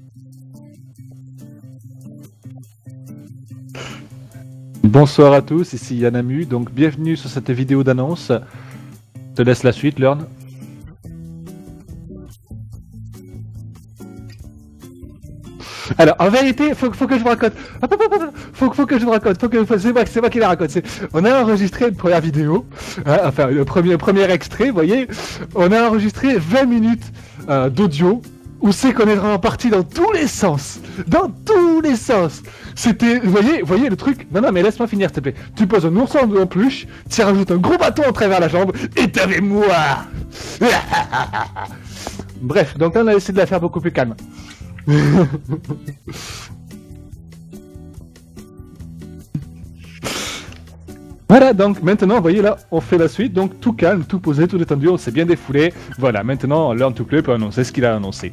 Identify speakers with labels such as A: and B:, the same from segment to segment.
A: Bonsoir à tous, ici Yanamu, donc bienvenue sur cette vidéo d'annonce. Je te laisse la suite, Learn. Alors, en vérité, faut que je vous raconte. Faut que je vous raconte. C'est moi qui la raconte. On a enregistré une première vidéo, hein, enfin le premier extrait, vous voyez. On a enregistré 20 minutes d'audio où c'est qu'on est vraiment parti dans tous les sens. Dans tous les sens. C'était, vous voyez le truc. Non, mais laisse-moi finir, s'il te plaît. Tu poses un ourson en peluche, tu rajoutes un gros bâton en travers la jambe, et t'avais moi. Bref, donc là on a essayé de la faire beaucoup plus calme. Voilà, donc maintenant, vous voyez là, on fait la suite, donc tout calme, tout posé, tout détendu, on s'est bien défoulé. Voilà, maintenant, Learn to Play peut annoncer ce qu'il a annoncé.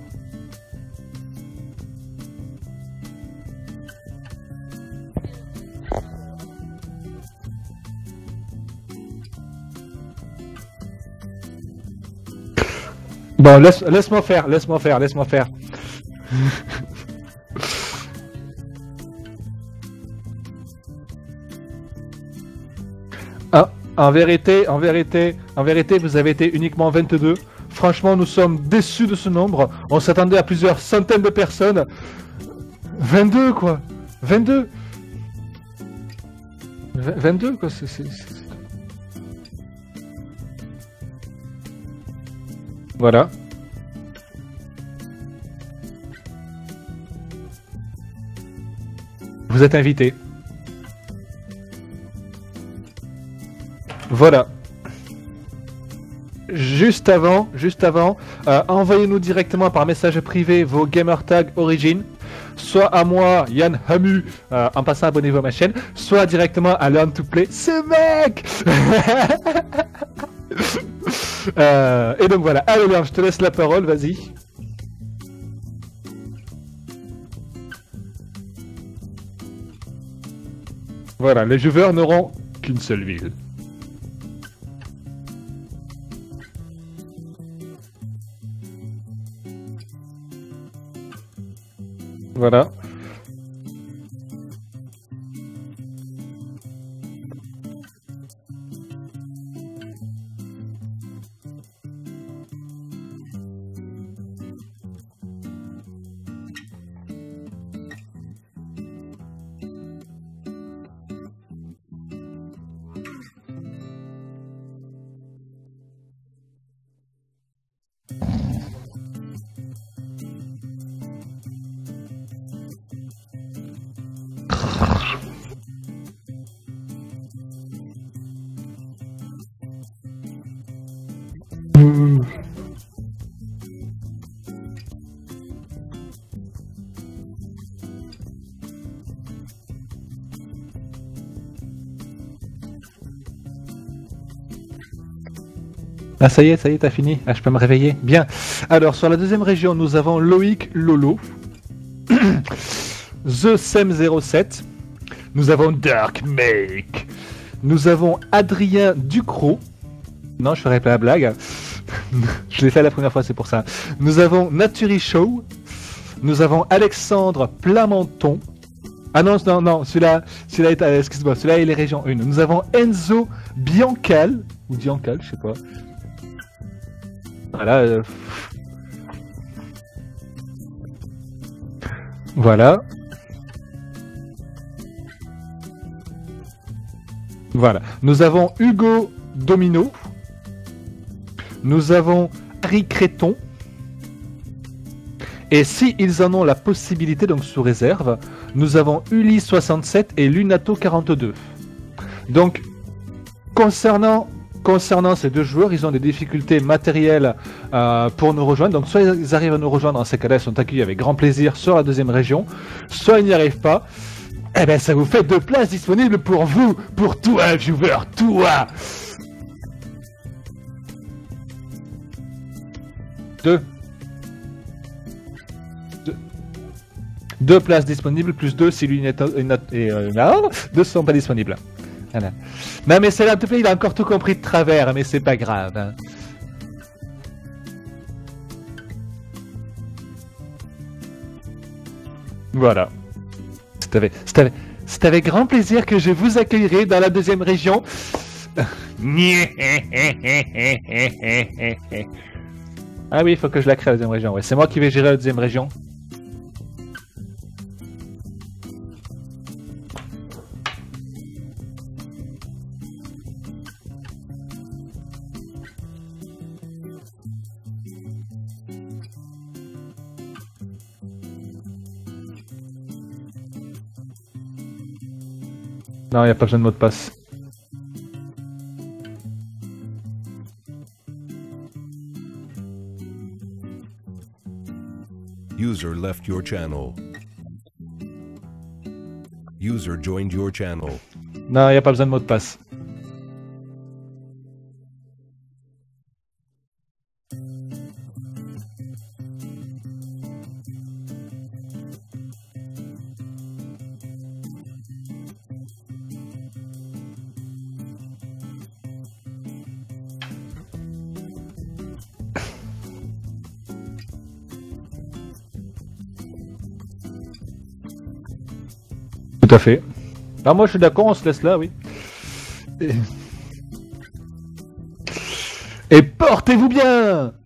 A: Bon, laisse-moi faire. Ah, en vérité, vous avez été uniquement 22. Franchement, nous sommes déçus de ce nombre. On s'attendait à plusieurs centaines de personnes. 22, quoi. 22. 22, quoi. Voilà. Vous êtes invité. Voilà. Juste avant, envoyez-nous directement par message privé vos gamer tags origine, soit à moi, Yann Hamu, en passant abonnez-vous à ma chaîne, soit directement à Learn to Play, ce mec. Et donc voilà, allez Learn, je te laisse la parole, vas-y. Voilà, les joueurs n'auront qu'une seule ville. Voilà. Ah ça y est, t'as fini. Ah, je peux me réveiller. Bien. Alors, sur la deuxième région, nous avons Loïc Lolo, The Sem 07, nous avons Dark Make, nous avons Adrien Ducrot. Non, je ferai pas la blague. Je l'ai fait la première fois, c'est pour ça. Nous avons Naturi Show, nous avons Alexandre Plamenton. Ah non, celui-là est, excuse-moi, celui-là est les régions 1. Nous avons Enzo Biancal, ou Biancal, je sais pas. Voilà. Voilà. Voilà. Nous avons Hugo Domino. Nous avons Harry Créton. Et si ils en ont la possibilité, donc sous réserve, nous avons Uli67 et Lunato42. Donc, concernant ces deux joueurs, ils ont des difficultés matérielles pour nous rejoindre. Donc soit ils arrivent à nous rejoindre, dans ces cas-là, ils sont accueillis avec grand plaisir sur la deuxième région. Soit ils n'y arrivent pas. Eh bien, ça vous fait 2 places disponibles pour vous, pour toi, viewer, toi. 2 places disponibles, plus 2 si l'une est... non, 2 sont pas disponibles. Voilà. Non mais c'est là, s'il te plaît, il a encore tout compris de travers, mais c'est pas grave. Hein. Voilà. C'est avec grand plaisir que je vous accueillerai dans la deuxième région. Ah oui, il faut que je la crée la deuxième région. Ouais, c'est moi qui vais gérer la deuxième région. Non, il n'y a pas besoin de mot de passe.
B: User left your channel. User joined your channel.
A: Non, il n'y a pas besoin de mot de passe. Tout à fait. Ah, moi je suis d'accord, on se laisse là, oui. Et portez-vous bien!